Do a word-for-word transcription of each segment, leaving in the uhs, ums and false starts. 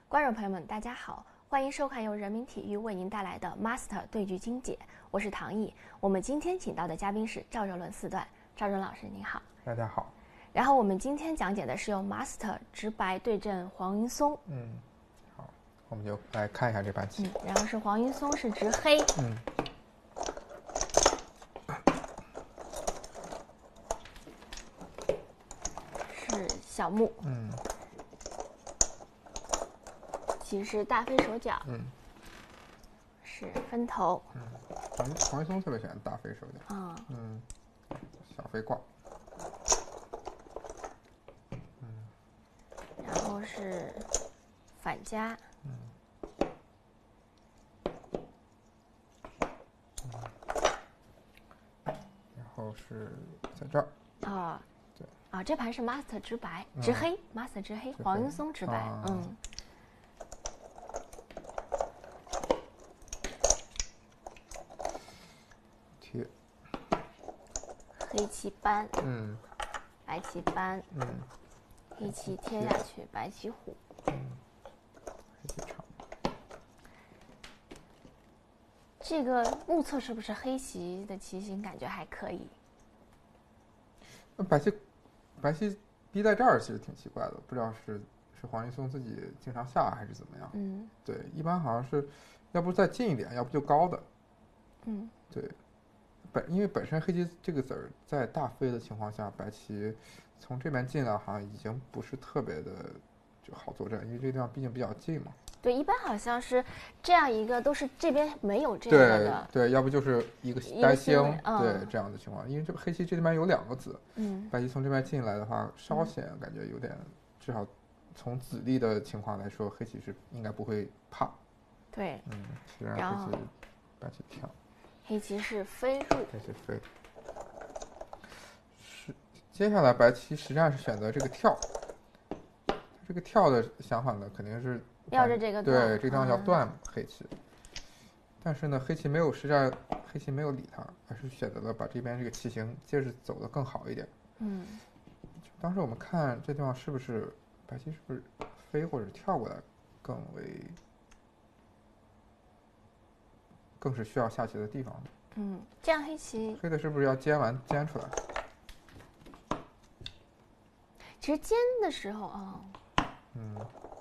观众朋友们，大家好，欢迎收看由人民体育为您带来的 Master 对局精解，我是唐毅。我们今天请到的嘉宾是赵热伦四段，赵热老师您好。 大家好。 然后我们今天讲解的是由 Master 直白对阵黄云松。 嗯，好，我们就来看一下这盘棋。 嗯，然后是黄云松是直黑。 嗯。 是小目。 嗯。 棋是大飞手脚。 嗯。 是分头。 嗯，黄黄云松特别喜欢大飞手脚。 啊、 嗯。嗯，小飞挂。 然后是反夹。 嗯。然后是在这儿。 啊。 对。 啊，这盘是 Master 直白，直黑、嗯、，Master 直黑，黄云松直白，啊、嗯。 贴。 黑棋搬。 嗯。 白棋搬。 嗯。 黑棋贴下去，白棋虎。 嗯，黑棋长。 这个目测是不是黑棋的棋形感觉还可以？ 那白棋，白棋逼在这儿其实挺奇怪的，不知道是是黄云松自己经常下还是怎么样。 嗯， 对，一般好像是，要不再近一点，要不就高的。 嗯， 对，本因为本身黑棋这个子儿在大飞的情况下，白棋从这边进来好像已经不是特别的就好作战，因为这个地方毕竟比较近嘛。 对，一般好像是这样一个，都是这边没有这个的。 对对，要不就是一个呆星， 嗯、 对这样的情况。因为这个黑棋这边有两个子， 嗯， 白棋从这边进来的话，稍显感觉有点，嗯、至少从子力的情况来说，黑棋是应该不会怕。 对， 嗯，虽然黑棋白棋跳。 黑棋是飞入， 黑棋飞，是接下来白棋实战是选择这个跳，这个跳的想法呢，肯定是绕着这个对这个地方要断黑棋，嗯、但是呢，黑棋没有实战，黑棋没有理他，而是选择了把这边这个棋形接着走得更好一点。 嗯， 当时我们看这地方是不是白棋是不是飞或者跳过来更为。更是需要下棋的地方。 嗯，这样黑棋黑的是不是要尖完尖出来？ 其实尖的时候啊，哦、 嗯，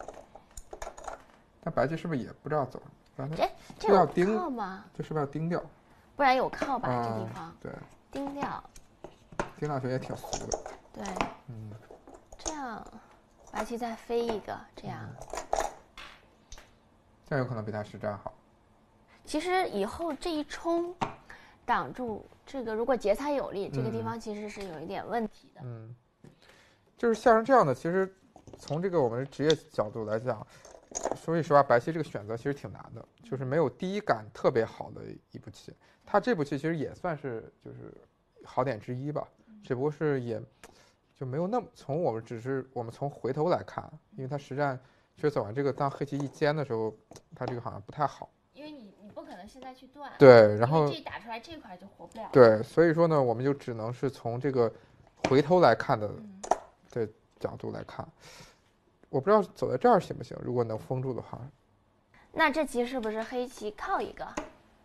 但白棋是不是也不知道走？ 哎，这要盯靠吗？ 这是不是要盯掉？ 不然有靠吧？ 嗯、 这地方对， 盯掉， 盯掉其实也挺俗的。 对， 嗯， 这样白棋再飞一个，这样， 嗯、这样有可能比他实战好。 其实以后这一冲，挡住这个，如果劫财有力，这个地方其实是有一点问题的。 嗯，就是像是这样的，其实从这个我们职业角度来讲，说句实话，白棋这个选择其实挺难的，就是没有第一感特别好的一步棋。他这步棋其实也算是就是好点之一吧，只不过是也就没有那么从我们只是我们从回头来看，因为他实战其实走完这个，当黑棋一尖的时候，他这个好像不太好。 因为你你不可能现在去断， 对，然后这打出来这块就活不了。 对，所以说呢，我们就只能是从这个回头来看的的角度来看。我不知道走在这儿行不行，如果能封住的话。 那这棋是不是黑棋靠一个？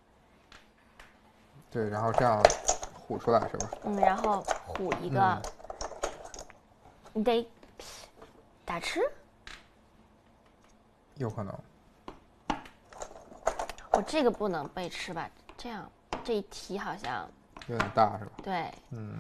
对，然后这样虎出来是吧？ 嗯，然后虎一个，嗯、你得打吃？ 有可能。 我这个不能被吃吧？这样这一提好像有点大是吧？ 对， 嗯。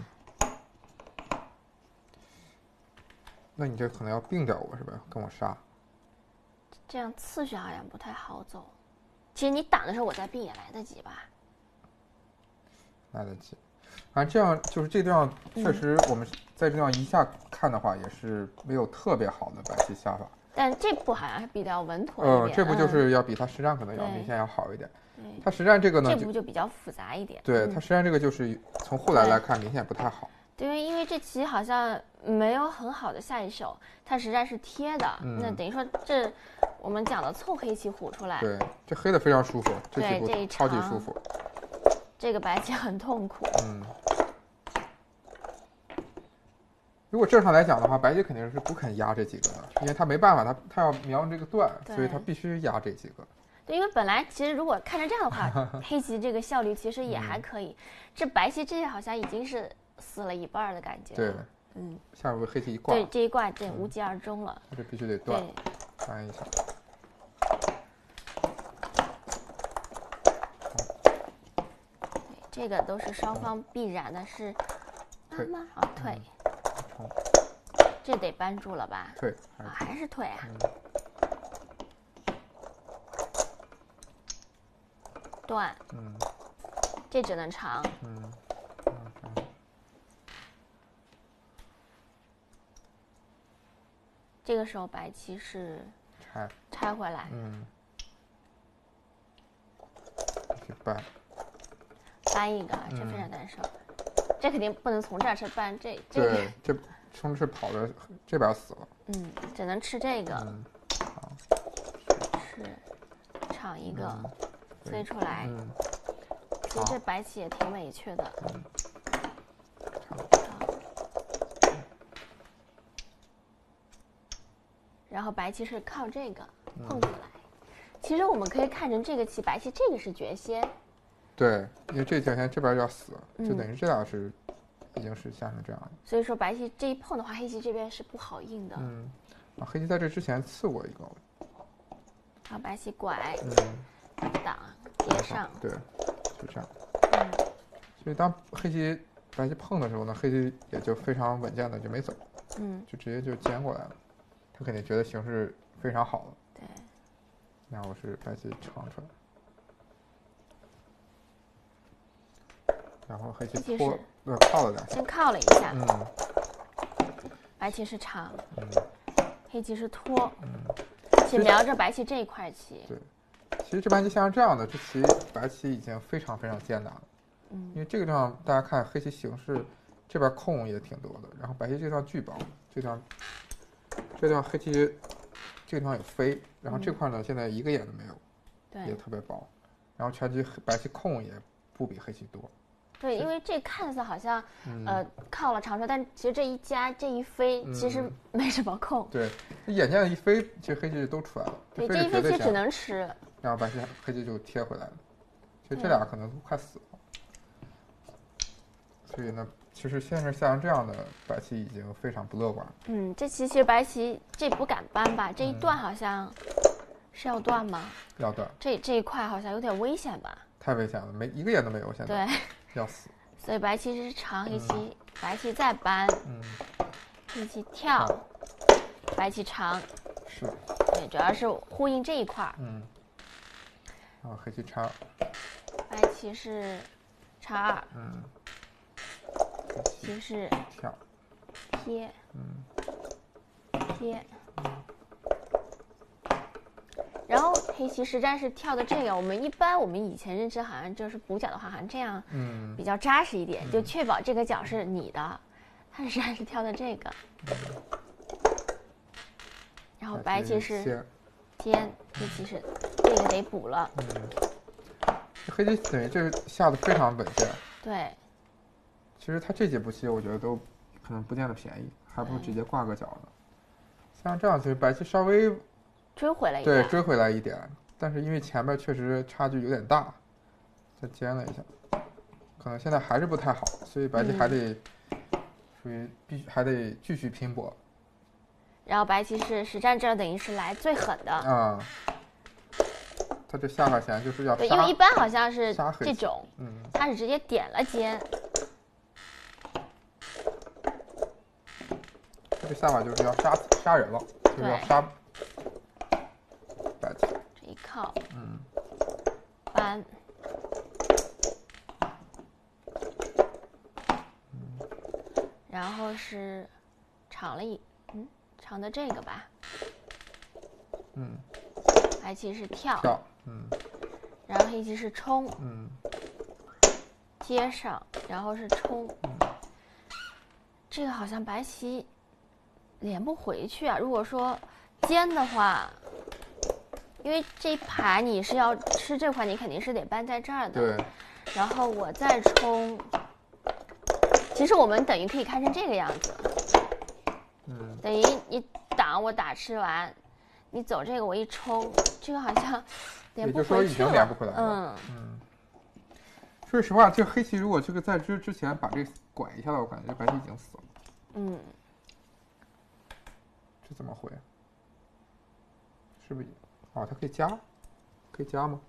那你这可能要并掉我是吧？跟我杀。 这样次序好像不太好走。其实你挡的时候我再并也来得及吧？ 来得及。反正这样就是这地方确实我们在这地方一下看的话，也是没有特别好的白棋下法。 但这步好像是比较稳妥一点。 嗯，这步就是要比他实战可能要明显要好一点。 对， 他实战这个呢， 这步就比较复杂一点。 对他实战这个就是从后来来看明显不太好。 对，因为这棋好像没有很好的下一手，它实战是贴的， 嗯、 那等于说这我们讲的凑黑棋虎出来。 对，这黑的非常舒服，这对棋超级舒服。 这个白棋很痛苦。 嗯。 如果正常来讲的话，白棋肯定是不肯压这几个的，因为他没办法，他他要瞄这个段，所以他必须压这几个。 对，因为本来其实如果看成这样的话，黑棋这个效率其实也还可以。嗯、这白棋这好像已经是死了一半的感觉。 对， 嗯， 下面黑棋一挂， 对，这一挂这无疾而终了。 这必须得断，翻一下。 对，这个都是双方必然的是。 退吗？啊，退， 嗯、 这得扳住了吧？ 退啊，还是退啊？ 嗯、 断， 嗯， 这只能长， 嗯，嗯这个时候白棋是拆拆回来， 嗯，去扳， 扳一个，这非常难受。嗯这肯定不能从这儿吃搬，这这对，这冲刺跑的这边死了。 嗯，只能吃这个。 嗯，好， 是，抢一个， 嗯、 飞出来。 嗯， 其实这白棋也挺委屈的。 嗯， 然后白棋是靠这个碰出来。嗯、其实我们可以看成这个棋，白棋这个是绝先。 对，因为这条线这边要死，就等于这俩是、嗯、已经是下成这样的。 所以说白棋这一碰的话，黑棋这边是不好应的。 嗯，啊，黑棋在这之前刺过一个。 啊，白棋拐， 嗯， 挡接上， 对，就这样。 嗯， 所以当黑棋白棋碰的时候呢，黑棋也就非常稳健的就没走， 嗯， 就直接就尖过来了。他肯定觉得形势非常好了。 对。 然后是白棋长出来。然后黑棋拖，呃，靠了两下， 先靠了一下。 嗯。 白棋是长， 嗯。 黑棋是拖， 嗯。 且瞄着白棋这一块棋。 对，其实这盘棋像这样的，这棋白棋已经非常非常艰难了。 嗯。 因为这个地方大家看黑棋形势，这边空也挺多的，然后白棋这地方巨薄，这地方，这地方黑棋，这个地方有飞，然后这块呢、嗯、现在一个眼都没有， 对， 也特别薄，然后全局白棋空也不比黑棋多。 对，因为这看似好像，嗯、呃，靠了长出，但其实这一夹这一飞，嗯、其实没什么空。 对，眼见的一飞，其实黑棋都出来了。 对，这一飞其实只能吃。 然后白棋黑棋就贴回来了，其实这俩可能都快死了。所以呢，其实现在下成这样的白棋已经非常不乐观。 嗯，这棋其实白棋这不敢扳吧？这一断好像是要断吗？ 要断。 这这一块好像有点危险吧？ 太危险了，没一个眼都没有，现在。 对。 要死， 所以白棋是长，黑棋、嗯、白棋再扳， 嗯， 黑棋跳，白棋长， 是， 对，主要是呼应这一块， 嗯，然后黑棋叉， 白棋是叉二， 嗯， 黑棋是跳， 贴， 嗯， 贴。然后黑棋实战是跳的这个，我们一般我们以前认知好像就是补角的话，好像这样，嗯，比较扎实一点，嗯、就确保这个角是你的。他实战是跳的这个，嗯、然后白棋是尖，黑棋是这个得补了。 嗯，黑棋等于这个下的非常稳健。 对， 其实他这几步棋我觉得都可能不见得便宜，还不如直接挂个角呢。像这样，其实白棋稍微。 追回来一点， 对，追回来一点，但是因为前面确实差距有点大，再尖了一下，可能现在还是不太好，所以白棋还得属于必须还得继续拼搏。 然后白棋是实战这儿等于是来最狠的啊，他这下法前就是要杀， 对，因为一般好像是这种， 嗯， 他是直接点了尖， 他这下法就是要杀杀人了，就是要杀。白棋这一靠， 嗯， 扳， 嗯， 然后是长了一，嗯，长的这个吧， 嗯， 白棋是跳， 跳，嗯， 然后黑棋是冲， 嗯， 接上，然后是冲， 嗯， 这个好像白棋连不回去啊。如果说尖的话。因为这一排你是要吃这块，你肯定是得扳在这儿的。 对。 然后我再冲，其实我们等于可以看成这个样子。 嗯， 等于你挡我打吃完，你走这个我一冲，这个好像连不回去了。 也就是说已经连不回来了。嗯嗯。说实话，这黑棋如果这个在之之前把这个拐一下来，我感觉白棋已经死了。 嗯。 这怎么回？是不是？哦，它可以加，可以加吗？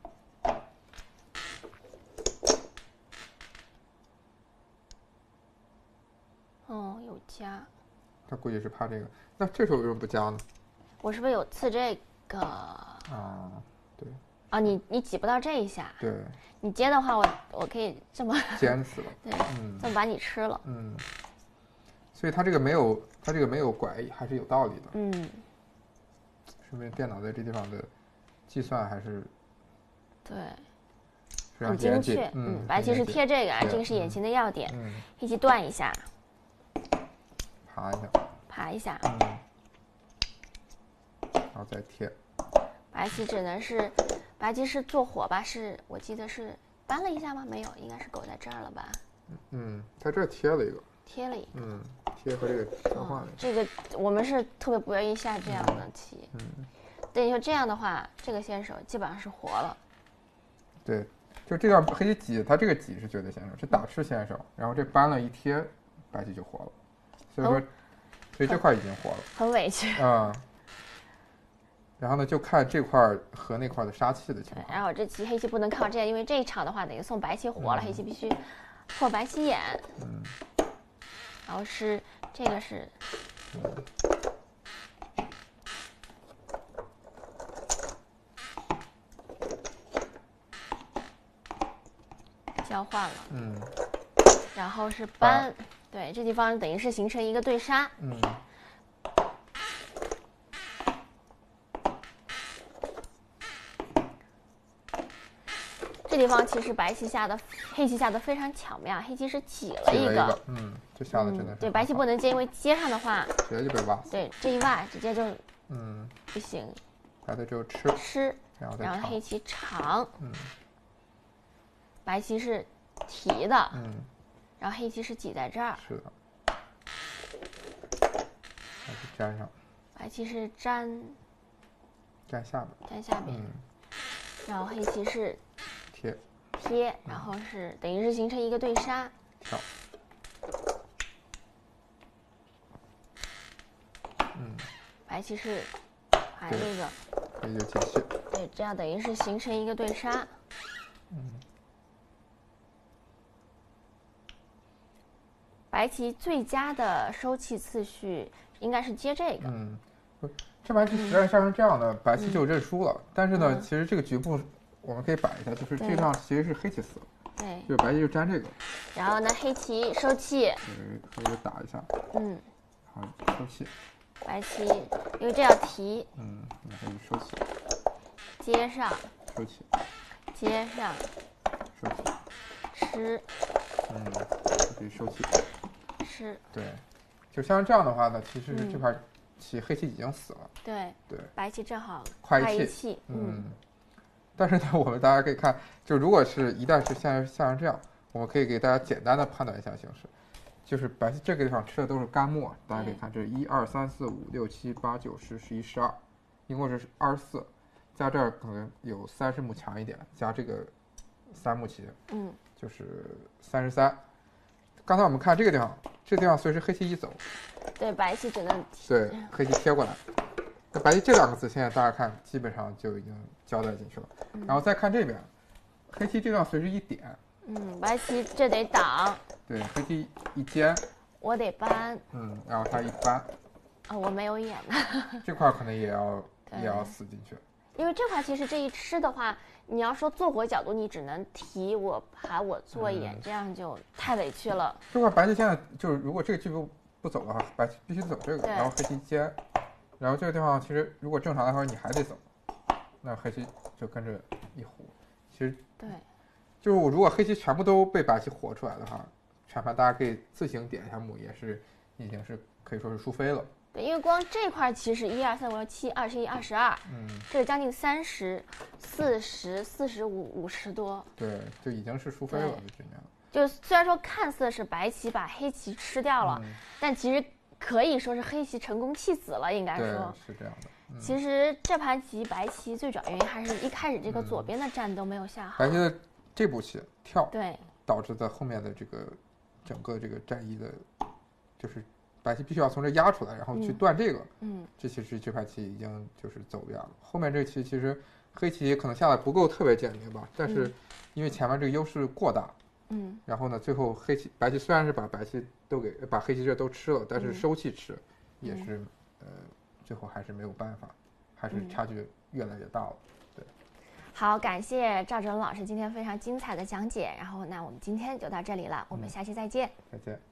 哦，有加。 他估计是怕这个。那这时候为什么不加呢？ 我是不是有刺这个？ 啊，对。 啊，你你挤不到这一下。 对。 你接的话，我我可以这么尖死了。 对，嗯，这么把你吃了。 嗯。所以他这个没有，他这个没有拐，还是有道理的。 嗯。 说明电脑在这地方的计算还是对， 非常很精确。 嗯， 白棋是贴这个，这个是眼前的要点。 嗯。 黑棋断一下， 爬一下， 爬一下， 嗯，然后再贴。 白棋只能是，白棋是做火吧？是我记得是搬了一下吗？没有，应该是狗在这儿了吧？ 嗯，在这儿贴了一个。 贴了一个。 嗯，贴和这个交换了、哦。 这个我们是特别不愿意下这样的棋。 嗯。 等于说这样的话，这个先手基本上是活了。 对，就这样黑棋挤，他这个挤是绝对先手，这打吃先手，然后这搬了一贴，白棋就活了。所以说，哦、所以这块已经活了。 很委屈。 嗯。然后呢，就看这块和那块的杀气的情况。 然后这棋黑棋不能靠这，因为这一场的话等于送白棋活了，嗯、黑棋必须破白棋眼。 嗯。 然后是这个是。 嗯。 交换了。 嗯。 然后是搬，对，这地方等于是形成一个对杀。 嗯。 这地方其实白棋下的，黑棋下的非常巧妙，黑棋是挤了一个， 一个嗯，这下的真的是、 嗯、对，白棋不能接，因为接上的话直接就被挖死。 对，这一挖直接就嗯不行。 白的就吃吃， 然后再然后黑棋长， 嗯， 白棋是提的， 嗯， 然后黑棋是挤在这儿， 是的，白棋粘上， 白棋是粘， 粘下边， 粘下边， 嗯， 然后黑棋是贴， 贴，然后是、嗯、等于是形成一个对杀， 跳，嗯， 白棋是排这个， 黑棋就解气， 对，这样等于是形成一个对杀， 嗯。 白棋最佳的收气次序应该是接这个。 嗯，这白棋实战下成这样的，嗯、白棋就认输了。嗯、但是呢，嗯、其实这个局部我们可以摆一下，就是这样其实是黑棋死了。 对。 就是白棋就粘这个。 然后呢，黑棋收气。 对，黑棋打一下。 嗯。 好，收气。 白棋因为这要提。 嗯，然后就收气。 接上。 收气。 接上。 收气。 吃。 嗯，可以收气。 吃对，就像这样的话呢，其实这块棋、嗯、黑棋已经死了。 对对， 白棋正好快一气。 嗯，嗯但是呢，我们大家可以看，就如果是一旦是像像这样，我们可以给大家简单的判断一下形势，就是白棋这个地方吃的都是干墨，大家可以看，这是一二三四五六七八九十十一十二，一共是二十四，加这儿可能有三十目强一点，加这个三目棋， 嗯， 就是三十三。刚才我们看这个地方，这个地方随时黑棋一走， 对，白棋只能对黑棋贴过来。那白棋这两个字现在大家看基本上就已经交代进去了。嗯、然后再看这边，黑棋这地方随时一点， 嗯，白棋这得挡， 对，黑棋一尖， 我得搬， 嗯，然后它一搬， 啊、哦，我没有眼呢， 这块可能也要也要死进去。 因为这块其实这一吃的话，你要说做火角度，你只能提我爬我做眼，嗯、这样就太委屈了。 这块白棋现在就是，如果这个局部不走的话，白棋必须走这个，然后黑棋尖，然后这个地方其实如果正常的话你还得走，那黑棋就跟着一糊。其实对， 就是我如果黑棋全部都被白棋活出来的话，全盘大家可以自行点一下目，也是已经是可以说是输飞了。 对，因为光这块其实一二三五六七二十一二十二， 嗯， 这是将近三十、四十、四十五、五十多， 对，就已经是输飞了，就这样。 就虽然说看似是白棋把黑棋吃掉了， 嗯、 但其实可以说是黑棋成功弃子了，应该对， 说是这样的。嗯、 其实这盘棋白棋最主要原因还是一开始这个左边的站都没有下好。 白棋的这步棋跳， 对， 导致在后面的这个整个这个战役的，就是白棋必须要从这压出来，然后去断这个。 嗯， 这其实这盘棋已经就是走远了。后面这个棋其实黑棋可能下的不够特别简明吧，但是因为前面这个优势过大。 嗯， 然后呢，最后黑棋白棋虽然是把白棋都给把黑棋这都吃了，但是收气吃， 嗯、 也是呃最后还是没有办法，还是差距越来越大了。对， 好，感谢赵哲龙老师今天非常精彩的讲解。然后那我们今天就到这里了，我们下期再见。 再见。